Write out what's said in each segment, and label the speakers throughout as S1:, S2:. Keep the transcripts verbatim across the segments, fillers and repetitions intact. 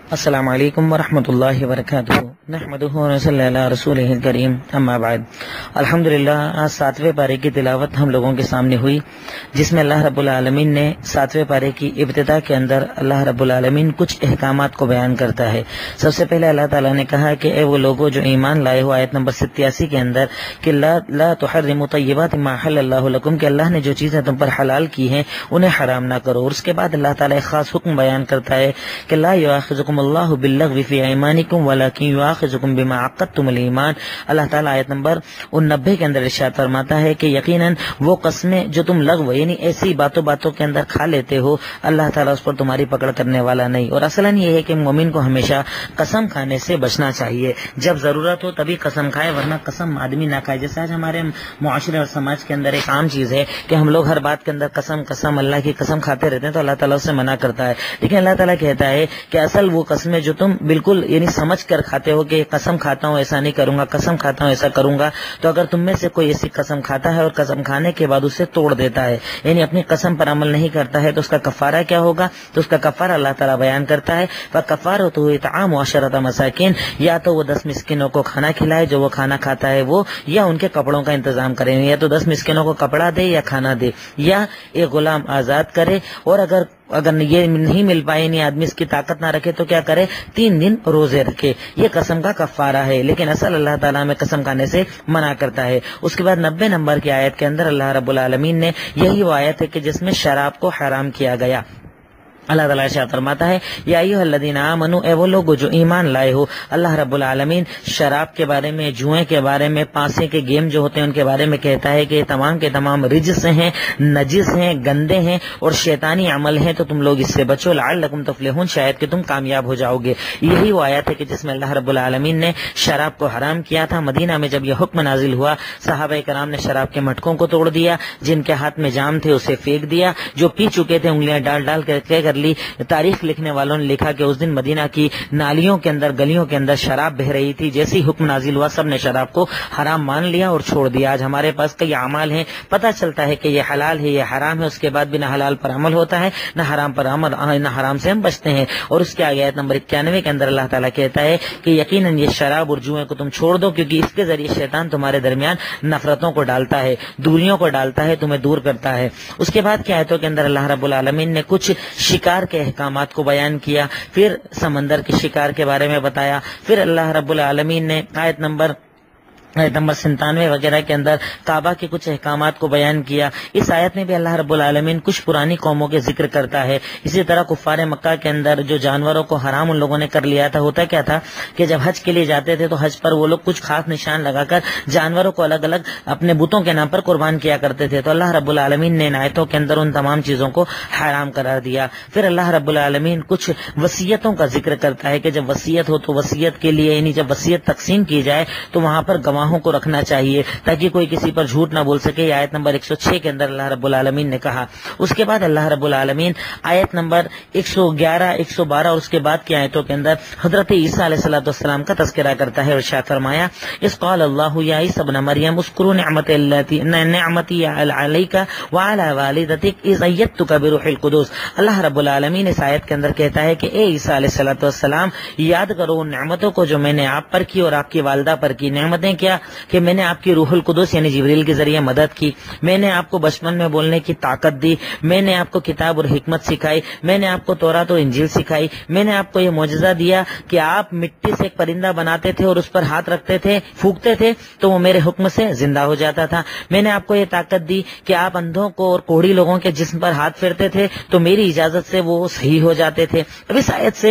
S1: السلام علیکم ورحمۃ اللہ وبرکاتہ نحمدہ ونصلی علی رسولہ الکریم اما بعد الحمدللہ آج ساتویں پارے کی تلاوت ہم لوگوں کے سامنے ہوئی، جس میں اللہ رب العالمین نے ساتویں پارے کی ابتدا کے اندر اللہ رب العالمین کچھ احکامات کو بیان کرتا ہے۔ سب سے پہلے اللہ تعالیٰ نے کہا کہ اے وہ لوگوں جو ایمان لائے ہو، آیت نمبر ستیاسی کے اندر کہ لا لا تحرموا طیبات ما حل اللہ لکم، کہ اللہ نے جو چیزیں تم پر حلال کی ہیں انہیں حرام نہ کرو۔ اور اس کے بعد اللہ تعالیٰ ایک خاص حکم بیان کرتا ہے کہ لا یؤاخذکم اللہ باللغو فی ایمانکم ولکن یؤاخذکم بما عقدتم الایمان۔ اللہ تعالیٰ آیت نمبر نبے کے اندر ارشاد فرماتا ہے کہ یقیناً وہ قسمیں جو تم لغو یعنی ایسی باتوں باتوں کے اندر کھا لیتے ہو، اللہ تعالیٰ اس پر تمہاری پکڑ کرنے والا نہیں۔ اور اصلاً یہ ہے کہ مومن کو ہمیشہ قسم کھانے سے بچنا چاہیے، جب ضرورت ہو تبھی قسم کھائے، ورنہ قسم آدمی نہ کھائے۔ جیسے آج ہمارے معاشرے اور سماج کے اندر ایک عام چیز ہے کہ ہم لوگ ہر بات کے اندر قسم قسم اللہ کی قسم کھاتے رہتے ہیں، تو اللہ تعالیٰ اس سے منع کرتا ہے۔ لیکن اللہ تعالیٰ کہتا ہے کہ اصل وہ قسمیں جو تم بالکل یعنی سمجھ کر کھاتے ہو کہ قسم کھاتا ہوں ایسا نہیں کروں گا، قسم کھاتا ہوں ایسا کروں گا، تو اگر تم میں سے کوئی ایسی قسم کھاتا ہے اور قسم کھانے کے بعد اسے توڑ دیتا ہے، یعنی اپنی قسم پر عمل نہیں کرتا ہے، تو اس کا کفارہ کیا ہوگا؟ تو اس کا کفارہ اللہ تعالیٰ بیان کرتا ہے فَكَفَّارَتُهُ اِطْعَامُ عَشَرَةَ مَسَاكِينَ، یا تو وہ دس مسکینوں کو کھانا کھلائے جو وہ کھانا کھاتا ہے وہ، یا ان کے کپڑوں کا انتظام کریں، یا تو دس مسکینوں کو کپڑا دے یا کھانا دے، یا ایک غلام آزاد کرے، اور اگر اگر یہ نہیں مل پائے نہیں آدمی اس کی طاقت نہ رکھے تو کیا کرے؟ تین دن روزے رکھے۔ یہ قسم کا کفارہ ہے، لیکن اصل اللہ تعالیٰ میں قسم کھانے سے منع کرتا ہے۔ اس کے بعد نبے نمبر کی آیت کے اندر اللہ رب العالمین نے یہی وہ آیت ہے کہ جس میں شراب کو حرام کیا گیا۔ اللہ تعالیٰ ارشاد فرماتا ہے یا ایھا الذین آمنوا، اے وہ لوگ جو ایمان لائے ہو۔ اللہ رب العالمین شراب کے بارے میں، جوئے کے بارے میں، پانسے کے گیم جو ہوتے ہیں ان کے بارے میں کہتا ہے کہ یہ تمام کے تمام رجس ہیں، نجس ہیں، گندے ہیں اور شیطانی عمل ہیں، تو تم لوگ اس سے بچو لعلکم تفلحون، شاید کہ تم کامیاب ہو جاؤ گے۔ یہی وہ آیت ہے کہ جس میں اللہ رب العالمین نے شراب کو حرام کیا تھا۔ مدینہ میں جب یہ حکم نازل ہوا، صحابہ کرام نے شراب کے مٹکوں کو توڑ دیا، جن کے ہاتھ میں جام تھے اسے پھینک دیا، جو پی چکے تھے انگلیاں ڈال ڈال کر لی۔ تاریخ لکھنے والوں نے لکھا کہ اس دن مدینہ کی نالیوں کے اندر، گلیوں کے اندر شراب بہ رہی تھی۔ جیسی حکم نازل ہوا سب نے شراب کو حرام مان لیا اور چھوڑ دیا۔ آج ہمارے پاس کئی اعمال ہیں، پتہ چلتا ہے کہ یہ حلال ہے، یہ حرام ہے، اس کے بعد بھی نہ حلال پر عمل ہوتا ہے، نہ حرام پر عمل، نہ حرام سے ہم بچتے ہیں۔ اور اس کے آگے آیت نمبر اکیانوے کے اندر اللہ تعالیٰ کہتا ہے کہ یقیناً یہ شراب اور جوئے کو تم چھوڑ دو، کیونکہ اس کے ذریعے شیطان تمہارے درمیان نفرتوں کو ڈالتا ہے، دوریوں کو ڈالتا ہے، تمہیں دور کرتا ہے۔ اس کے بعد کی آیتوں کے اندر اللہ رب العالمین نے کچھ شکار کے احکامات کو بیان کیا، پھر سمندر کے شکار کے بارے میں بتایا، پھر اللہ رب العالمین نے آیت نمبر آیت نمبر سنتانوے وغیرہ کے اندر کعبہ کے کچھ احکامات کو بیان کیا۔ اس آیت میں بھی اللہ رب العالمین کچھ پرانی قوموں کے ذکر کرتا ہے۔ اسی طرح کفار مکہ کے اندر جو جانوروں کو حرام ان لوگوں نے کر لیا تھا، ہوتا کیا تھا کہ جب حج کے لیے جاتے تھے تو حج پر وہ لوگ کچھ خاص نشان لگا کر جانوروں کو الگ الگ اپنے بتوں کے نام پر قربان کیا کرتے تھے، تو اللہ رب العالمین نے ان آیتوں کے اندر ان تمام چیزوں کو حرام قرار دیا۔ پھر اللہ رب العالمین کچھ وصیتوں کا ذکر کرتا ہے کہ جب وصیت ہو تو وصیت کے لیے یعنی جب وصیت تقسیم کی جائے تو وہاں پر گواہ کو رکھنا چاہیے تاکہ کوئی کسی پر جھوٹ نہ بول سکے۔ آیت نمبر ایک سو چھ کے اندر اللہ رب العالمین نے کہا۔ اس کے بعد اللہ رب العالمین آیت نمبر ایک سو گیارہ، ایک سو بارہ اور اس کے بعد کی آیتوں کے اندر حضرت عیسیٰ علیہ الصلوۃ والسلام کا تذکرہ کرتا ہے اور ارشاد فرمایا اذ قال اللہ یا عیسی ابن مریم اذکروا نعمت التی نعمتی علیک وعلی والدتک اذ ایدتک بروح القدس۔ اللہ رب العالمین اس آیت کے اندر کہتا ہے کہ اے عیسیٰ علیہ الصلوۃ والسلام، یاد کرو ان نعمتوں کو جو میں نے آپ پر کی اور آپ کی والدہ پر کی۔ نعمتیں کیا؟ کہ میں نے آپ کی روح القدس یعنی جبریل کے ذریعے مدد کی، میں نے آپ کو بچپن میں بولنے کی طاقت دی، میں نے آپ کو کتاب اور حکمت سکھائی، میں نے آپ کو تورات اور انجیل سکھائی، میں نے آپ کو یہ معجزہ دیا کہ آپ مٹی سے ایک پرندہ بناتے تھے اور اس پر ہاتھ رکھتے تھے، پھونکتے تھے تو وہ میرے حکم سے زندہ ہو جاتا تھا، میں نے آپ کو یہ طاقت دی کہ آپ اندھوں کو اور کوڑی لوگوں کے جسم پر ہاتھ پھیرتے تھے تو میری اجازت سے وہ صحیح ہو جاتے تھے۔ اب اس آیت سے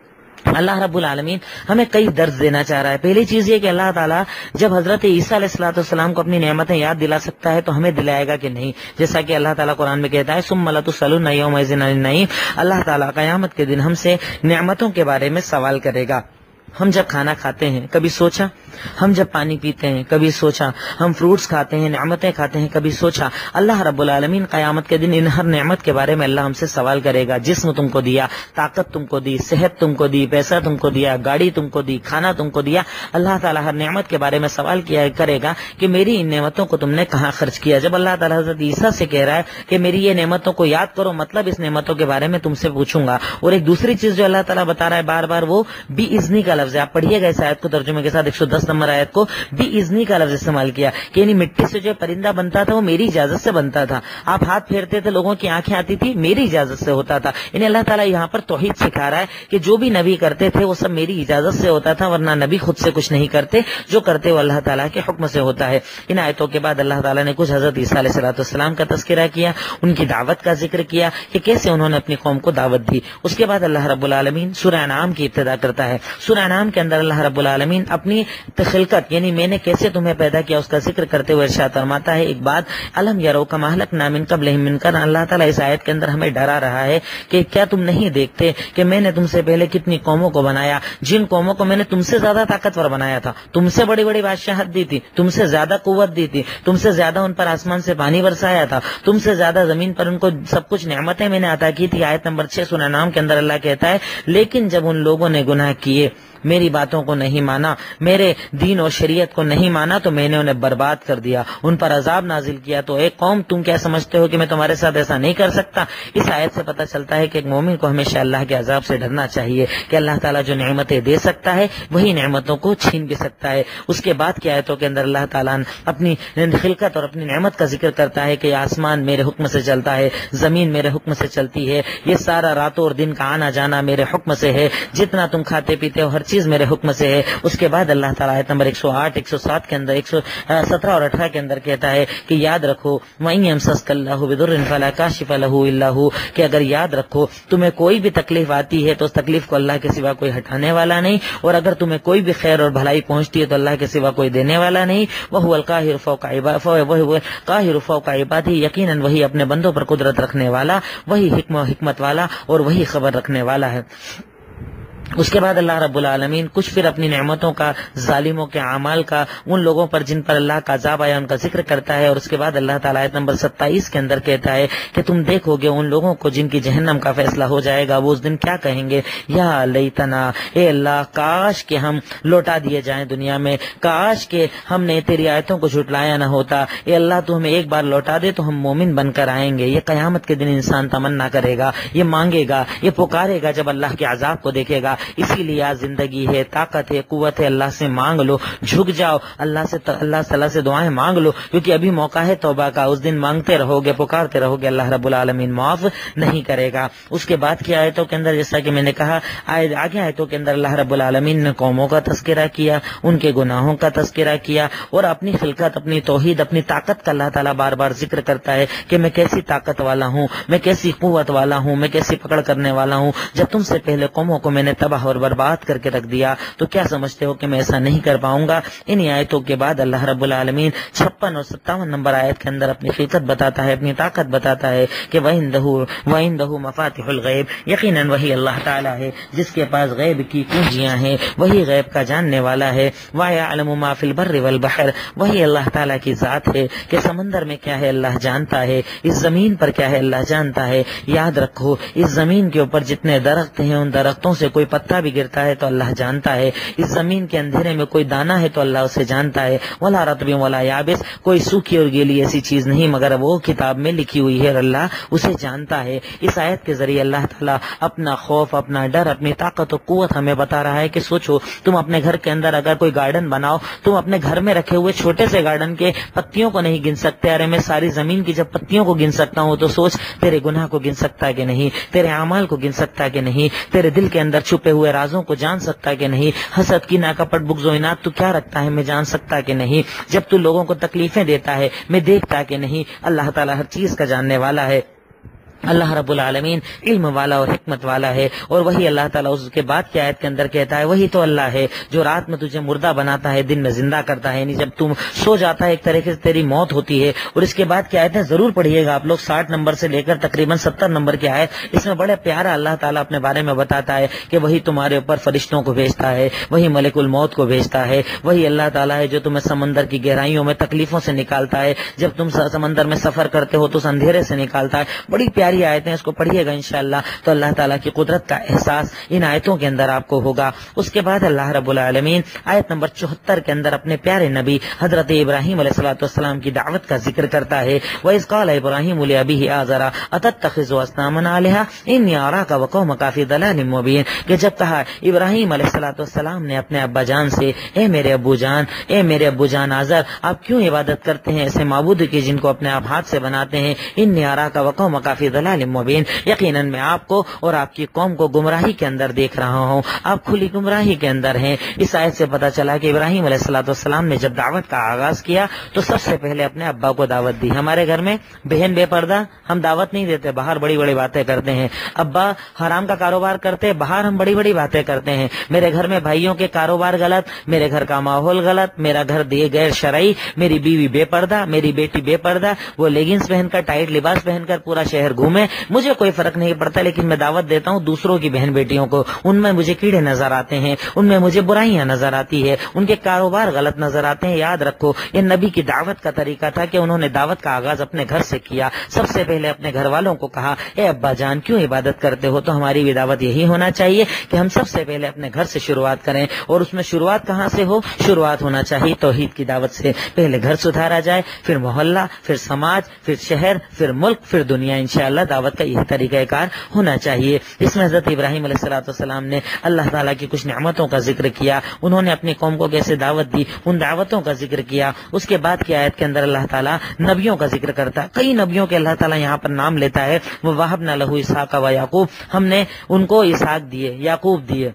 S1: اللہ رب العالمین ہمیں کئی درس دینا چاہ رہا ہے۔ پہلی چیز یہ کہ اللہ تعالیٰ جب حضرت عیسیٰ علیہ الصلوۃ والسلام کو اپنی نعمتیں یاد دلا سکتا ہے تو ہمیں دلائے گا کہ نہیں، جیسا کہ اللہ تعالیٰ قرآن میں کہتا ہے ثم لتسألن یومئذ عن النعیم، اللہ تعالیٰ قیامت کے دن ہم سے نعمتوں کے بارے میں سوال کرے گا۔ ہم جب کھانا کھاتے ہیں کبھی سوچا؟ ہم جب پانی پیتے ہیں کبھی سوچا؟ ہم فروٹس کھاتے ہیں، نعمتیں کھاتے ہیں، کبھی سوچا؟ اللہ رب العالمین قیامت کے دن ان ہر نعمت کے بارے میں اللہ ہم سے سوال کرے گا. جسم تم کو دیا، طاقت تم کو دی، صحت تم کو دی، پیسہ تم کو دیا، گاڑی تم کو دی، کھانا تم کو دیا. اللہ تعالیٰ ہر نعمت کے بارے میں سوال کیا کرے گا کہ میری ان نعمتوں کو تم نے کہاں خرچ کیا. جب اللہ تعالیٰ حضرت عیسیٰ سے کہہ رہا ہے کہ میری یہ نعمتوں کو یاد کرو، مطلب اس نعمتوں کے بارے میں تم سے پوچھوں گا. اور ایک دوسری چیز جو اللہ تعالیٰ بتا رہا ہے بار بار، وہ بی اذنی کا لفظ ہے. آپ پڑھیے گا اس آیت کو ترجمے کے ساتھ، ایک سو دس نمبر آیت کو بی اذنی کا لفظ استعمال کیا کہ یعنی مٹی سے جو پرندہ بنتا تھا وہ میری اجازت سے بنتا تھا. آپ ہاتھ پھیرتے تھے، لوگوں کی آنکھیں آتی تھی، میری اجازت سے ہوتا تھا. یعنی اللہ تعالیٰ یہاں پر توحید سکھا رہا ہے کہ جو بھی نبی کرتے تھے وہ سب میری اجازت سے ہوتا تھا، ورنہ نبی خود سے کچھ نہیں کرتے، جو کرتے وہ اللہ تعالیٰ کے حکم سے ہوتا ہے. ان آیتوں کے بعد اللہ تعالیٰ نے کچھ حضرت عیسیٰ علیہ الصلوۃ والسلام کا تذکرہ کیا، ان کی دعوت کا ذکر کیا کہ کیسے انہوں نے اپنی قوم کو دعوت دی. اس کے بعد اللہ رب العالمین سورہ انعام کی ابتدا کرتا ہے. سورہ انعام کے اندر اللہ رب العالمین اپنی خلقت یعنی میں نے کیسے تمہیں پیدا کیا اس کا ذکر کرتے ہوئے ارشاد فرماتا ہے ایک بات، الم یرو کما اہلکنا من قبلہم من قرن. اللہ تعالیٰ اس آیت کے اندر ہمیں ڈرا رہا ہے کہ کیا تم نہیں دیکھتے کہ میں نے تم سے پہلے کتنی قوموں کو بنایا، جن قوموں کو میں نے تم سے زیادہ طاقتور بنایا تھا، تم سے بڑی بڑی بادشاہت دی تھی، تم سے زیادہ قوت دی تھی، تم سے زیادہ ان پر آسمان سے پانی برسایا تھا، تم سے زیادہ زمین پر ان کو سب کچھ نعمتیں میں نے عطا کی تھی. آیت نمبر چھ سورہ انعام کے اندر اللہ کہتا ہے لیکن جب ان لوگوں نے گناہ کیے، میری باتوں کو نہیں مانا، میرے دین اور شریعت کو نہیں مانا، تو میں نے انہیں برباد کر دیا، ان پر عذاب نازل کیا. تو ایک قوم تم کیا سمجھتے ہو کہ میں تمہارے ساتھ ایسا نہیں کر سکتا؟ اس آیت سے پتہ چلتا ہے کہ ایک مومن کو ہمیشہ اللہ کے عذاب سے ڈرنا چاہیے کہ اللہ تعالیٰ جو نعمتیں دے سکتا ہے وہی نعمتوں کو چھین بھی سکتا ہے. اس کے بعد کی آیتوں کے اندر اللہ تعالیٰ اپنی خلقت اور اپنی نعمت کا ذکر کرتا ہے کہ آسمان میرے حکم سے چلتا ہے، زمین میرے حکم سے چلتی ہے، یہ سارا راتوں اور دن کا آنا جانا میرے حکم سے ہے، جتنا تم کھاتے پیتے ہو ہر چیز میرے حکم سے ہے. اس کے بعد اللہ تعالیٰ آیت نمبر ایک سو آٹھ ایک سو سات کے اندر ایک سو سترہ اور اٹھارہ کے اندر کہتا ہے کہ یاد رکھو وَإِن يَمْسَسْكَ اللَّهُ بِضُرٍّ فَلَا كَاشِفَ لَهُ إِلَّا هُوَ، کہ اگر یاد رکھو تمہیں کوئی بھی تکلیف آتی ہے تو اس تکلیف کو اللہ کے سوا کوئی ہٹانے والا نہیں، اور اگر تمہیں کوئی بھی خیر اور بھلائی پہنچتی ہے تو اللہ کے سوا کوئی دینے والا نہیں. وَهُوَ الْقَاهِرُ فَوْقَ عِبَادِهِ وَهُوَ الْقَاهِرُ فَوْقَ عِبَادِهِ، یقیناً وہی اپنے بندوں پر قدرت رکھنے والا، وہی حکم و حکمت والا اور وہی خبر رکھنے والا ہے. اس کے بعد اللہ رب العالمین کچھ پھر اپنی نعمتوں کا، ظالموں کے اعمال کا، ان لوگوں پر جن پر اللہ کا عذاب آیا ان کا ذکر کرتا ہے. اور اس کے بعد اللہ تعالیٰ آیت نمبر ستائیس کے اندر کہتا ہے کہ تم دیکھو گے ان لوگوں کو جن کی جہنم کا فیصلہ ہو جائے گا، وہ اس دن کیا کہیں گے، یا لیتنا، اے اللہ کاش کہ ہم لوٹا دیے جائیں دنیا میں، کاش کہ ہم نے تیری آیتوں کو جھٹلایا نہ ہوتا، اے اللہ تو ہمیں ایک بار لوٹا دے تو ہم مومن بن کر آئیں گے. یہ قیامت کے دن انسان تمنا کرے گا، یہ مانگے گا، یہ پکارے گا جب اللہ کے عذاب کو دیکھے گا. اسی لیے آج زندگی ہے، طاقت ہے، قوت ہے، اللہ سے مانگ لو، جھک جاؤ، اللہ سے اللہ تعالیٰ سے دعائیں مانگ لو، کیونکہ ابھی موقع ہے توبہ کا. اس دن مانگتے رہو گے، پکارتے رہو گے، اللہ رب العالمین معاف نہیں کرے گا. اس کے بعد کی آیتوں کے اندر جیسا کہ میں نے کہا آگے آیتوں کے اندر اللہ رب العالمین نے قوموں کا تذکرہ کیا، ان کے گناہوں کا تذکرہ کیا، اور اپنی خلقت، اپنی توحید، اپنی طاقت کا اللہ تعالیٰ بار بار ذکر کرتا ہے کہ میں کیسی طاقت والا ہوں، میں کیسی قوت والا ہوں، میں کیسی پکڑ کرنے والا ہوں. جب تم سے پہلے قوموں کو میں نے تباہ اور برباد کر کے رکھ دیا تو کیا سمجھتے ہو کہ میں ایسا نہیں کر پاؤں گا. ان آیتوں کے بعد اللہ رب العالمین چھپن اور ستاون نمبر آیت کے اندر اپنی خلقت بتاتا ہے، اپنی طاقت بتاتا ہے کہ وَعِندَهُ وَعِندَهُ مَفَاتِحُ الْغَيْبِ، یقیناً وہی اللہ تعالیٰ ہے جس کے پاس غیب کی کنجیاں ہیں، وہی غیب کا جاننے والا ہے. وَيَعْلَمُ مَا فِي الْبَرِّ وَالْبَحْرِ، وہی اللہ تعالیٰ کی ذات ہے کہ سمندر میں کیا ہے اللہ جانتا ہے، اس زمین پر کیا ہے اللہ جانتا ہے. یاد رکھو اس زمین کے اوپر جتنے درخت ہیں ان درختوں سے کوئی پتا بھی گرتا ہے تو اللہ جانتا ہے، اس زمین کے اندھیرے میں کوئی دانہ ہے تو اللہ اسے جانتا ہے. ولا رطب ولا یابس، کوئی سوکھی اور گیلی ایسی چیز نہیں مگر وہ کتاب میں لکھی ہوئی ہے اور اللہ اسے جانتا ہے. اس آیت کے ذریعے اللہ تعالیٰ اپنا خوف، اپنا ڈر، اپنی طاقت و قوت ہمیں بتا رہا ہے کہ سوچو تم اپنے گھر کے اندر اگر کوئی گارڈن بناؤ، تم اپنے گھر میں رکھے ہوئے چھوٹے سے گارڈن کے پتیوں کو نہیں گن سکتے. ارے میں ساری زمین کی جب پتیوں کو گن سکتا ہوں تو سوچ تیرے گناہ کو گن سکتا کہ نہیں، تیرے اعمال کو گن سکتا کہ نہیں، تیرے دل کے اندر چھپے ہوئے رازوں کو جان سکتا کہ نہیں، حسد کی ناکپٹ بغض و عناد تو کیا رکھتا ہے میں جان سکتا کہ نہیں، جب تو لوگوں کو تکلیفیں دیتا ہے میں دیکھتا کہ نہیں. اللہ تعالیٰ ہر چیز کا جاننے والا ہے. اللہ رب العالمین علم والا اور حکمت والا ہے، اور وہی اللہ تعالیٰ اس کے بعد کی آیت کے اندر کہتا ہے وہی تو اللہ ہے جو رات میں تجھے مردہ بناتا ہے، دن میں زندہ کرتا ہے، یعنی جب تم سو جاتا ہے ایک طریقے سے تیری موت ہوتی ہے۔ اور اس کے بعد کی آیتیں ضرور پڑھیے گا آپ لوگ، ساٹھ نمبر سے لے کر تقریباً ستر نمبر کی آیت، اس میں بڑے پیارا اللہ تعالیٰ اپنے بارے میں بتاتا ہے کہ وہی تمہارے اوپر فرشتوں کو بھیجتا ہے، وہی ملک الموت کو بھیجتا ہے، وہی اللہ تعالیٰ ہے جو تمہیں سمندر کی گہرائیوں میں تکلیفوں سے نکالتا ہے، جب تم سمندر میں سفر کرتے ہو تو اس اندھیرے سے نکالتا ہے۔ بڑی پیاری آیتیں، اس کو پڑھیے گا انشاءاللہ تو اللہ تعالیٰ کی قدرت کا احساس ان آیتوں کے اندر آپ کو ہوگا۔ اس کے بعد اللہ رب العالمین آیت نمبر چوہتر کے اندر اپنے پیارے نبی حضرت ابراہیم علیہ الصلوۃ والسلام کی دعوت کا ذکر کرتا ہے، وَإِذْ قَالَ إِبْرَاهِيمُ لِأَبِيهِ آزَرَ أَتَتَّخِذُ أَصْنَامًا آلِهَةً إِنِّي أَرَاكَ وَقَوْمَكَ فِي ضَلَالٍ مُبِينٍ، کہ جب کہا ابراہیم علیہ الصلوۃ والسلام نے اپنے ابا جان سے، اے میرے ابو جان، اے میرے ابو جان آزر، آپ کیوں عبادت کرتے ہیں ایسے معبود کی جن کو اپنے آپ ہاتھ سے بناتے ہیں، إِنِّي أَرَاكَ وَقَوْمَكَ فِي ضَلَالٍ مُبِينٍ، یقیناً میں آپ کو اور آپ کی قوم کو گمراہی کے اندر دیکھ رہا ہوں، آپ کھلی گمراہی کے اندر ہیں۔ اس آیت سے پتہ چلا کہ ابراہیم علیہ الصلوۃ والسلام نے جب دعوت کا آغاز کیا تو سب سے پہلے اپنے ابا کو دعوت دی۔ ہمارے گھر میں بہن بے پردہ، ہم دعوت نہیں دیتے، باہر بڑی بڑی باتیں کرتے ہیں، ابا حرام کا کاروبار کرتے، باہر ہم بڑی بڑی باتیں کرتے ہیں۔ میرے گھر میں بھائیوں کے کاروبار غلط، میرے گھر کا ماحول غلط، میرا گھر دے غیر شرعی، میری بیوی بے پردہ، میری بیٹی بے پردہ، وہ لیگنز پہن کر ٹائٹ لباس پہن کر پورا شہر گھومے، مجھے کوئی فرق نہیں پڑتا، لیکن میں دعوت دیتا ہوں دوسروں کی بہن بیٹیوں کو، ان میں مجھے کیڑے نظر آتے ہیں، ان میں مجھے برائیاں نظر آتی ہے، ان کے کاروبار غلط نظر آتے ہیں۔ یاد رکھو یہ نبی کی دعوت کا طریقہ تھا کہ انہوں نے دعوت کا آغاز اپنے گھر سے کیا، سب سے پہلے اپنے گھر والوں کو کہا اے ابا جان کیوں عبادت کرتے ہو، تو ہماری بھی دعوت یہی ہونا چاہیے کہ ہم سب سے پہلے اپنے گھر سے شروعات کریں، اور اس میں شروعات کہاں سے ہو، شروعات ہونا چاہیے توحید کی دعوت سے، پہلے گھر سدھارا جائے، پھر محلہ، پھر سماج، پھر شہر، پھر ملک، پھر دنیا، انشاءاللہ دعوت کا یہ طریقہ کار ہونا چاہیے۔ اس میں حضرت ابراہیم علیہ الصلوۃ والسلام نے اللہ تعالیٰ کی کچھ نعمتوں کا ذکر کیا، انہوں نے اپنی قوم کو کیسے دعوت دی، ان دعوتوں کا ذکر کیا۔ اس کے بعد کی آیت کے اندر اللہ تعالیٰ نبیوں کا ذکر کرتا ہے، کئی نبیوں کے اللہ تعالیٰ یہاں پر نام لیتا ہے، وہ وَهَبْنَا لَهُ إِسْحَاقَ وَيَعْقُوبَ، ہم نے ان کو اسحاق دیے، یعقوب دیے،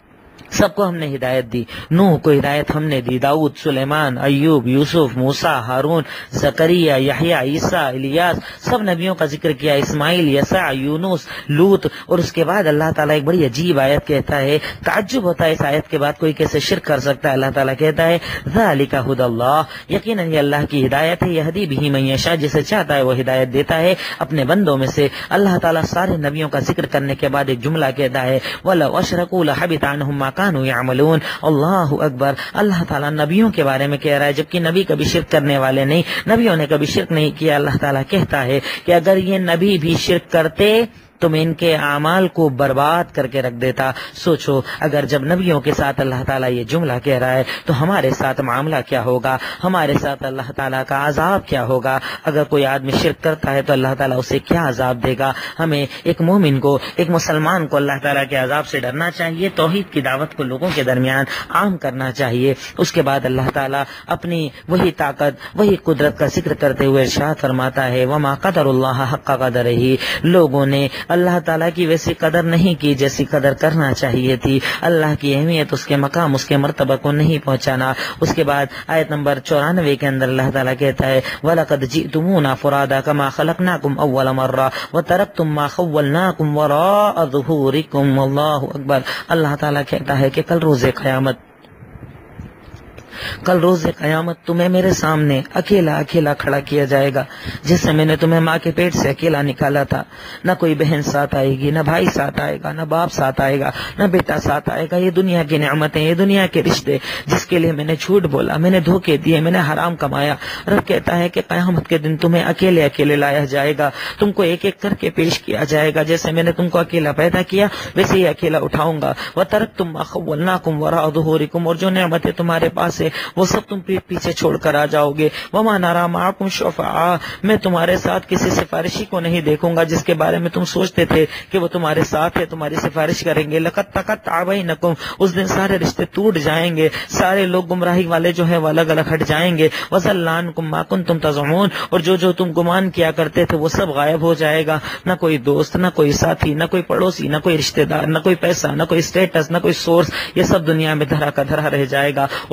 S1: سب کو ہم نے ہدایت دی، نوح کو ہدایت ہم نے دی، داؤد، سلیمان، ایوب، یوسف، موسیٰ، ہارون، زکریا، یحییٰ، عیسیٰ، الیاس، سب نبیوں کا ذکر کیا، اسماعیل، یسع، یونس، لوط۔ اور اس کے بعد اللہ تعالیٰ ایک بڑی عجیب آیت کہتا ہے، تعجب ہوتا ہے اس آیت کے بعد کوئی کیسے شرک کر سکتا ہے۔ اللہ تعالیٰ کہتا ہے ذالک ھدی اللہ، یقیناً یہ اللہ کی ہدایت ہے، یہدی بہ من یشاء، جسے چاہتا ہے وہ ہدایت دیتا ہے اپنے بندوں میں سے۔ اللہ تعالیٰ سارے نبیوں کا ذکر کرنے کے بعد ایک جملہ کہتا ہے وَلَوْ أَشْرَكُوا لَحَبِطَ عَنْهُمْ مَا كَانُوا يَعْمَلُونَ، اللہ اکبر۔ اللہ تعالیٰ نبیوں کے بارے میں کہہ رہا ہے، جبکہ نبی کبھی شرک کرنے والے نہیں، نبیوں نے کبھی شرک نہیں کیا۔ اللہ تعالیٰ کہتا ہے کہ اگر یہ نبی بھی شرک کرتے تو میں ان کے اعمال کو برباد کر کے رکھ دیتا۔ سوچو اگر جب نبیوں کے ساتھ اللہ تعالیٰ یہ جملہ کہہ رہا ہے تو ہمارے ساتھ معاملہ کیا ہوگا، ہمارے ساتھ اللہ تعالیٰ کا عذاب کیا ہوگا۔ اگر کوئی آدمی شرک کرتا ہے تو اللہ تعالیٰ اسے کیا عذاب دے گا۔ ہمیں ایک مومن کو، ایک مسلمان کو اللہ تعالیٰ کے عذاب سے ڈرنا چاہیے، توحید کی دعوت کو لوگوں کے درمیان عام کرنا چاہیے۔ اس کے بعد اللہ تعالیٰ اپنی وہی طاقت، وہی قدرت کا ذکر کرتے ہوئے ارشاد فرماتا ہے وما قدر اللہ حق قدرہ، لوگوں نے اللہ تعالیٰ کی ویسی قدر نہیں کی جیسی قدر کرنا چاہیے تھی، اللہ کی اہمیت، اس کے مقام، اس کے مرتبہ کو نہیں پہنچانا۔ اس کے بعد آیت نمبر چورانوے کے اندر اللہ تعالیٰ کہتا ہے وَلَقَدْ جِئْتُمُونَا فُرَادَىٰ كَمَا خَلَقْنَاكُمْ أَوَّلَ مَرَّةٍ وَتَرَكْتُم مَّا خَوَّلْنَاكُمْ وَرَاءَ ظُهُورِكُمْ۔ اللہ اکبر۔ اللہ تعالیٰ کہتا ہے کہ کل روز قیامت، کل روز قیامت تمہیں میرے سامنے اکیلا اکیلا کھڑا کیا جائے گا، جیسے میں نے تمہیں ماں کے پیٹ سے اکیلا نکالا تھا۔ نہ کوئی بہن ساتھ آئے گی، نہ بھائی ساتھ آئے گا، نہ باپ ساتھ آئے گا، نہ بیٹا ساتھ آئے گا۔ یہ دنیا کی نعمتیں، یہ دنیا کے رشتے جس کے لیے میں نے جھوٹ بولا، میں نے دھوکے دیے، میں نے حرام کمایا، رب کہتا ہے کہ قیامت کے دن تمہیں اکیلے اکیلے لایا جائے گا، تم کو ایک ایک کر کے پیش کیا جائے گا، جیسے میں نے تم کو اکیلا پیدا کیا ویسے ہی اکیلا اٹھاؤں گا۔ وَتَرَكْتُم مَّا خَوَّلْنَاكُمْ وَرَاءَ ظُهُورِكُمْ، اور جو نعمتیں تمہارے پاس ہے وہ سب تم پیچھے چھوڑ کر آ جاؤ گے۔ وَمَا نَرَىٰ مَعَكُمْ شُفَعَاءَ، میں تمہارے ساتھ کسی سفارشی کو نہیں دیکھوں گا جس کے بارے میں تم سوچتے تھے کہ وہ تمہارے ساتھ ہے، تمہاری سفارش کریں گے۔ لَقَدْ تَقَطَّعَ بَيْنَكُمْ، اس دن سارے رشتے ٹوٹ جائیں گے، سارے لوگ گمراہی والے جو ہیں وہ الگ الگ ہٹ جائیں گے۔ وَضَلَّ عَنكُم مَّا كُنتُمْ تَزْعُمُونَ، اور جو جو تم گمان کیا کرتے تھے وہ سب غائب ہو جائے گا۔ نہ کوئی دوست، نہ کوئی ساتھی، نہ کوئی پڑوسی، نہ کوئی رشتہ دار، نہ کوئی پیسہ، نہ کوئی اسٹیٹس، نہ کوئی سورس، یہ سب دنیا میں دھرا کا دھرا رہ جائے گا۔ اور شروعات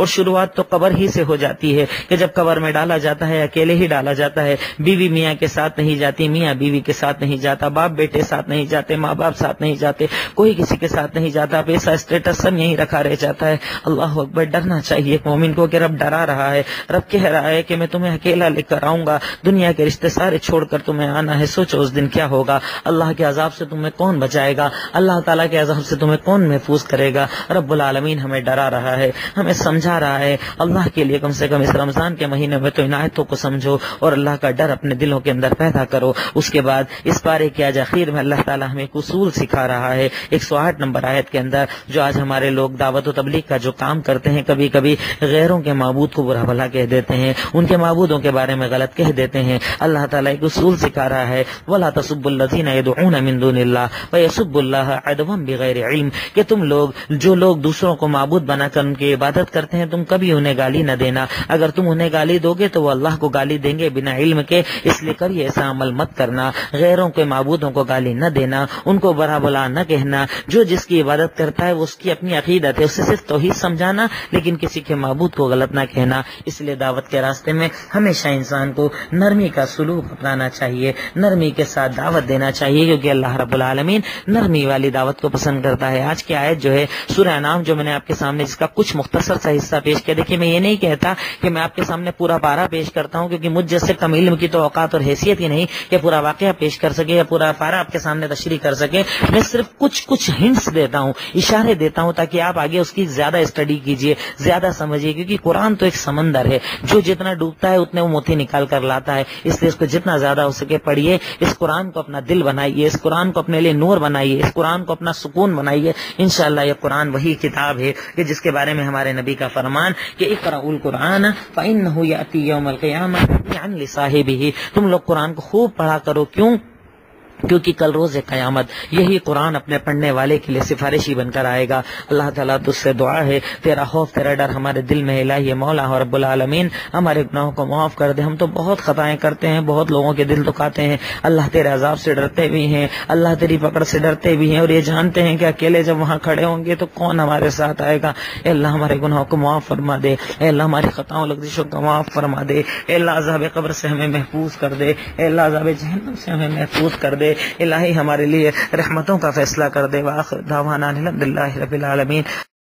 S1: شروعات تو قبر ہی سے ہو جاتی ہے کہ جب قبر میں ڈالا جاتا ہے اکیلے ہی ڈالا جاتا ہے، بیوی میاں کے ساتھ نہیں جاتی، میاں بیوی کے ساتھ نہیں جاتا، باپ بیٹے ساتھ نہیں جاتے، ماں باپ ساتھ نہیں جاتے، کوئی کسی کے ساتھ نہیں جاتا، پیسہ اسٹیٹس سب یہیں رکھا رہ جاتا ہے۔ اللہ اکبر، ڈرنا چاہیے مومن کو کہ رب ڈرا رہا ہے، رب کہہ رہا ہے کہ میں تمہیں اکیلا لے کر آؤں گا، دنیا کے رشتے سارے چھوڑ کر تمہیں آنا ہے، سوچو اس دن کیا ہوگا، اللہ کے عذاب سے تمہیں کون بچائے گا، اللہ تعالیٰ کے عذاب سے تمہیں کون محفوظ کرے گا۔ رب العالمین ہمیں ڈرا رہا ہے، ہمیں سمجھا رہا ہے، اللہ کے لیے کم سے کم اس رمضان کے مہینے میں تو ان آیتوں کو سمجھو اور اللہ کا ڈر اپنے دلوں کے اندر پیدا کرو۔ اس کے بعد اس پارے کے آج اخیر میں اللہ تعالیٰ ہمیں ایک اصول سکھا رہا ہے، ایک سو آٹھ نمبر آیت کے اندر، جو آج ہمارے لوگ دعوت و تبلیغ کا جو کام کرتے ہیں، کبھی کبھی غیروں کے معبود کو برا بھلا کہہ دیتے ہیں، ان کے معبودوں کے بارے میں غلط کہہ دیتے ہیں۔ اللہ تعالیٰ ایک اصول سکھا رہا ہے، وَلَا تَسُبُّوا الَّذِينَ يَدْعُونَ مِن دُونِ اللَّهِ وَيَسُبُّوا اللَّهَ عَدْوًا بِغَيْرِ علم، کہ تم لوگ جو لوگ دوسروں کو معبود بنا کر ان کی عبادت کرتے ہیں، تم کبھی انہیں گالی نہ دینا، اگر تم انہیں گالی دو گے تو وہ اللہ کو گالی دیں گے بنا علم کے، اس لیے کبھی ایسا عمل مت کرنا، غیروں کے معبودوں کو گالی نہ دینا، ان کو برا بلا نہ کہنا، جو جس کی عبادت کرتا ہے وہ اس کی اپنی عقیدت ہے، اسے صرف توحید سمجھانا، لیکن کسی کے معبود کو غلط نہ کہنا۔ اس لیے دعوت کے راستے میں ہمیشہ انسان کو نرمی کا سلوک اپنانا چاہیے، نرمی کے ساتھ دعوت دینا چاہیے، کیونکہ اللہ رب العالمین نرمی والی دعوت کو پسند کرتا ہے۔ آج کی آیت جو ہے سورہ انعام، جو میں نے آپ کے سامنے جس کا کچھ مختصر سا حصہ پیش کیا، دیکھیے میں یہ نہیں کہتا کہ میں آپ کے سامنے پورا پارہ پیش کرتا ہوں، کیونکہ مجھ جیسے کم علم کی تو اوقات اور حیثیت ہی نہیں کہ پورا واقعہ پیش کر سکے یا پورا پارہ آپ کے سامنے تشریح کر سکے۔ میں صرف کچھ کچھ ہنٹس دیتا ہوں، اشارے دیتا ہوں، تاکہ آپ آگے اس کی زیادہ اسٹڈی کیجئے، زیادہ سمجھیے، کیونکہ قرآن تو ایک سمندر ہے، جو جتنا ڈوبتا ہے اتنے وہ موتی نکال کر لاتا ہے، اس لیے اس کو جتنا زیادہ ہو سکے پڑھیے، اس قرآن کو اپنا دل بنائیے، اس قرآن کو اپنے لیے نور بنائیے، اس قرآن کو اپنا سکون بنائیے۔ انشاءاللہ یہ قرآن وہی کتاب ہے کہ جس کے بارے میں ہمارے نبی کا فرمان کہ اقرؤوا القرآن فإنه يأتي يوم القيامة عن لصاحبه، تم لوگ قرآن کو خوب پڑھا کرو، کیوں؟ کیونکہ کل روز قیامت یہی قرآن اپنے پڑھنے والے کے لیے سفارشی بن کر آئے گا۔ اللہ تعالیٰ تجھ سے دعا ہے، تیرا خوف تیرا ڈر ہمارے دل میں الہی مولا رب العالمین ہمارے گناہوں کو معاف کر دے۔ ہم تو بہت خطائیں کرتے ہیں، بہت لوگوں کے دل دکھاتے ہیں، اللہ تیرے عذاب سے ڈرتے بھی ہیں، اللہ تیری پکڑ سے ڈرتے بھی ہیں، اور یہ جانتے ہیں کہ اکیلے جب وہاں کھڑے ہوں گے تو کون ہمارے ساتھ آئے گا۔ اے اللہ ہمارے گناہوں کو معاف فرما دے، اے اللہ ہماری خطاؤں لغزشوں کو معاف فرما دے، اے اللہ عذاب قبر سے ہمیں محفوظ کر دے، اے اللہ عذاب جہنم سے ہمیں محفوظ کر دے، الہی ہمارے لیے رحمتوں کا فیصلہ کر دے۔ وآخر دعوانا الحمدللہ رب العالمین۔